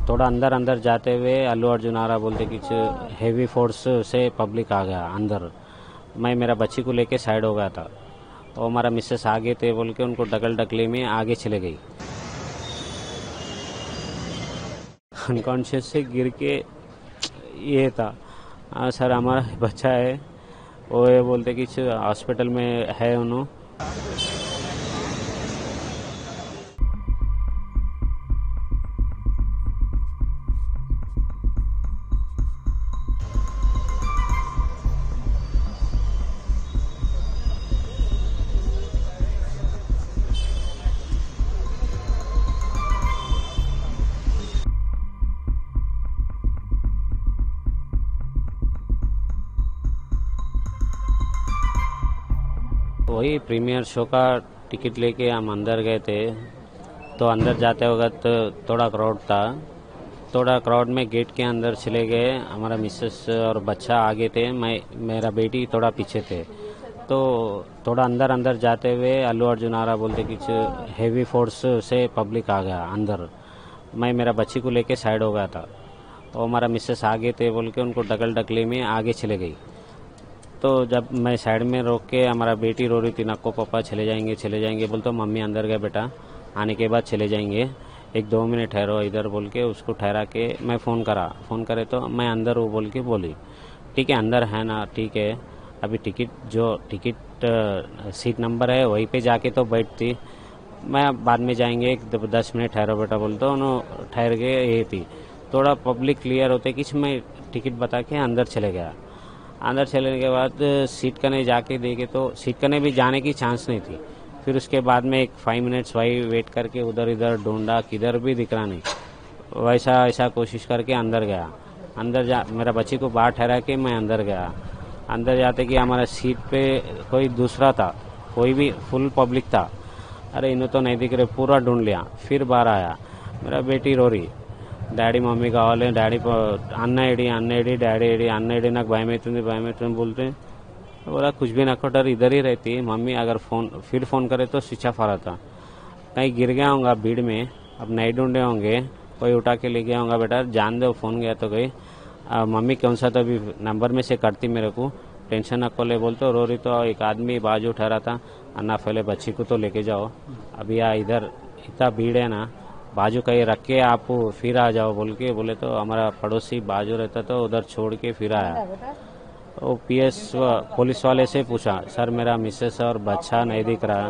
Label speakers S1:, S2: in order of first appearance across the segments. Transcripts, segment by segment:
S1: थोड़ा अंदर अंदर जाते हुए अल्लू अर्जुन आरा बोलते कि हेवी फोर्स से पब्लिक आ गया अंदर। मैं मेरा बच्ची को लेके साइड हो गया था और हमारा मिसेस आगे थे बोल के उनको डकल डकली में आगे चले गई। अनकॉन्शियस से गिर के ये था। हाँ सर, हमारा बच्चा है, वो ये बोलते कि हॉस्पिटल में है उन्होंने। वही प्रीमियर शो का टिकट लेके हम अंदर गए थे। तो अंदर जाते वक्त थोड़ा क्राउड था। थोड़ा क्राउड में गेट के अंदर चले गए। हमारा मिसेस और बच्चा आगे थे, मेरा बेटी थोड़ा पीछे थे। तो थोड़ा अंदर अंदर जाते हुए अल्लू अर्जुन आरा बोलते कि हेवी फोर्स से पब्लिक आ गया अंदर। मैं मेरा बच्ची को लेके साइड हो गया था और हमारा मिसेस आगे थे बोल के उनको डकल डकली में आगे चले गई। तो जब मैं साइड में रोक के, हमारा बेटी रो रही थी, नक्को पापा चले जाएंगे बोल, तो मम्मी अंदर गए बेटा, आने के बाद चले जाएंगे, 1-2 मिनट ठहरो इधर बोल के उसको ठहरा के मैं फ़ोन करे तो मैं अंदर हूँ बोल के बोली। ठीक है अंदर है ना, ठीक है अभी टिकट सीट नंबर है वहीं पे जाके तो बैठती, मैं बाद में जाएंगे 10 मिनट ठहरो बेटा बोल, तो उन्होंने ठहर के ये थी। थोड़ा पब्लिक क्लियर होते कि मैं टिकट बता के अंदर चले गया। अंदर चलने के बाद सीट कने जाके देखे तो सीट कने भी जाने की चांस नहीं थी। फिर उसके बाद में एक 5 मिनट्स वही वेट करके उधर इधर ढूंढा, किधर भी दिख रहा नहीं। वैसा ऐसा कोशिश करके अंदर गया। मेरा बच्ची को बाहर ठहरा के मैं अंदर गया। अंदर जाते कि हमारा सीट पे कोई दूसरा था, कोई भी फुल पब्लिक था। अरे इन्हें तो नहीं दिख रहे, पूरा ढूंढ लिया। फिर बाहर आया, मेरा बेटी रो रही, డాడీ మమ్మీ కావాలి, డాడీ అన్న ఏడి డాడీ నాకు భయం అవుతుంది बोलते। बोला कुछ भी ना डर, इधर ही रहती मम्मी, अगर फिर फ़ोन करे तो स्विच ऑफ आ रहा था। कहीं गिर गया होगा भीड़ में, अब नहीं ढूंढे होंगे, कोई उठा के ले गया होगा, बेटा जान दो फ़ोन गया तो गई। मम्मी कौन सा तो अभी नंबर में से करती मेरे को, टेंशन न ले बोलते। रो रही तो एक आदमी बाजू ठहरा था, अन्ना पहले बच्ची को तो लेके जाओ, अभी इधर इतना भीड़ है ना, बाजू कहीं रख के आप फिर आ जाओ बोल के बोले। तो हमारा पड़ोसी बाजू रहता तो उधर छोड़ के फिर आया। वो पुलिस वाले से पूछा, सर मेरा मिसेस और बच्चा नहीं दिख रहा।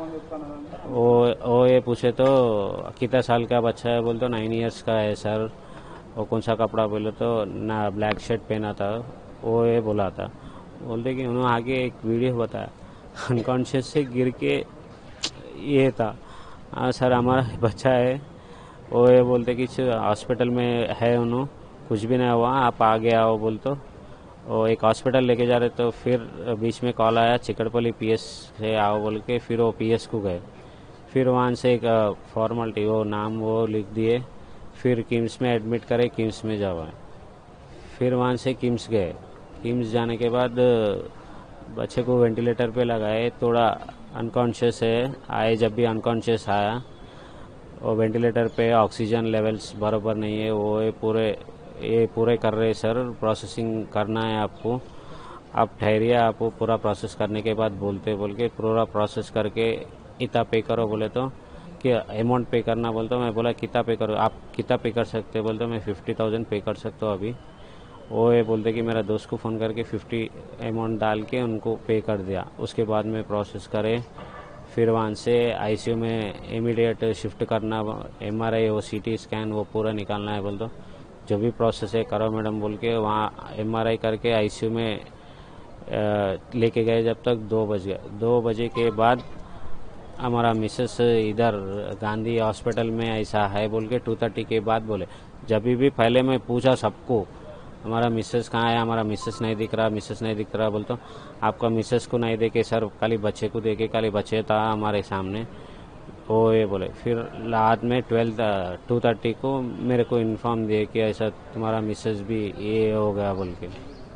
S1: वो ये पूछे तो कितना साल का बच्चा है बोल, तो 9 इयर्स का है सर। वो कौन सा कपड़ा बोले तो ना ब्लैक शर्ट पहना था, वो ये बोला था। बोलते कि उन्होंने आगे एक वीडियो बताया, अनकॉन्शियस से गिर के ये था। हाँ सर, हमारा बच्चा है, वो ये बोलते कि हॉस्पिटल में है उन्होंने, कुछ भी नहीं हुआ, आप आगे आओ बोल। तो वो एक हॉस्पिटल लेके जा रहे, तो फिर बीच में कॉल आया चिकड़पल्ली पीएस से आओ बोल के, फिर वो पीएस को गए। फिर वहाँ से एक फॉर्मेलिटी वो नाम वो लिख दिए, फिर किम्स में एडमिट करे, किम्स में जाओ। फिर वहाँ से किम्स गए। किम्स जाने के बाद बच्चे को वेंटिलेटर पे लगाए, थोड़ा अनकॉन्शियस है, आए जब भी अनकॉन्शियस आया। और वेंटिलेटर पे ऑक्सीजन लेवल्स बराबर नहीं है, वो ये पूरे कर रहे सर, प्रोसेसिंग करना है आपको, आप ठहरिए, आपको पूरा प्रोसेस करने के बाद बोल के पूरा प्रोसेस करके इतना पे करो बोले। तो कि अमाउंट पे करना बोल, तो मैं बोला कितना पे करो, आप कितना पे कर सकते बोल, तो मैं 50,000 पे कर सकता हूँ अभी। वो ये बोलते कि मेरा दोस्त को फ़ोन करके 50 अमाउंट डाल के उनको पे कर दिया। उसके बाद में प्रोसेस करे, फिर वहाँ से आईसीयू में इमीडिएट शिफ्ट करना, एमआरआई वो सीटी स्कैन वो पूरा निकालना है बोल, तो जो भी प्रोसेस है करो मैडम बोल के वहाँ एमआरआई करके आईसीयू में लेके गए। जब तक 2 बज गए। 2 बजे के बाद हमारा मिसेस इधर गांधी हॉस्पिटल में ऐसा है बोल के 2:30 के बाद बोले। जब भी पहले मैं पूछा सबको, हमारा मिसेस कहाँ है, हमारा मिसेस नहीं दिख रहा बोल, तो आपका मिसेस को नहीं देखे सर, खाली बच्चे को देखे, खाली बच्चे था हमारे सामने, वो ये बोले। फिर रात में 2:30 को मेरे को इन्फॉर्म दिए कि ऐसा तुम्हारा मिसेस भी ये हो गया बोल के।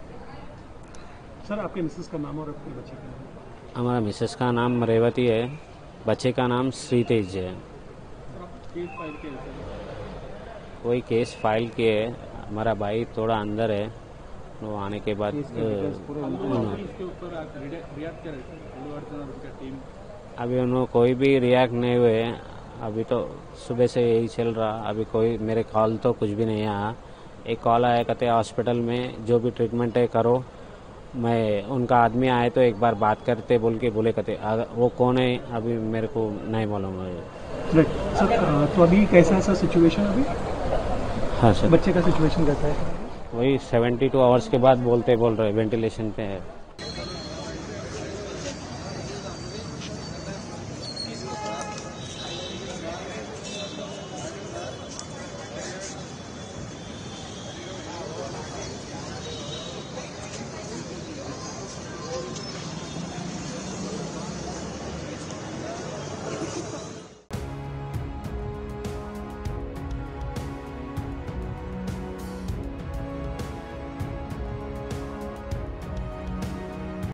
S2: सर आपके मिसेस का नाम और आपके बच्चे का नाम?
S1: हमारा मिसेस का नाम रेवती है, बच्चे का नाम श्रीतेज है। वही केस फाइल किए, हमारा भाई थोड़ा अंदर है, वो आने के बाद
S2: इसके ऊपर रिएक्ट क्या रहता टीम?
S1: अभी उन्होंने कोई भी रिएक्ट नहीं हुए। अभी तो सुबह से यही चल रहा, अभी कोई मेरे कॉल तो कुछ भी नहीं आया। एक कॉल आया, कहते हॉस्पिटल में जो भी ट्रीटमेंट है करो, मैं उनका आदमी आए तो एक बार बात करते बोल के बोले, कहते वो कौन है अभी मेरे को नहीं मालूम है।
S2: सर तो अभी कैसा सा सिचुएशन अभी?
S1: हाँ सर,
S2: बच्चे का सिचुएशन कैसा है?
S1: वही 72 आवर्स के बाद बोल रहे वेंटिलेशन पे है।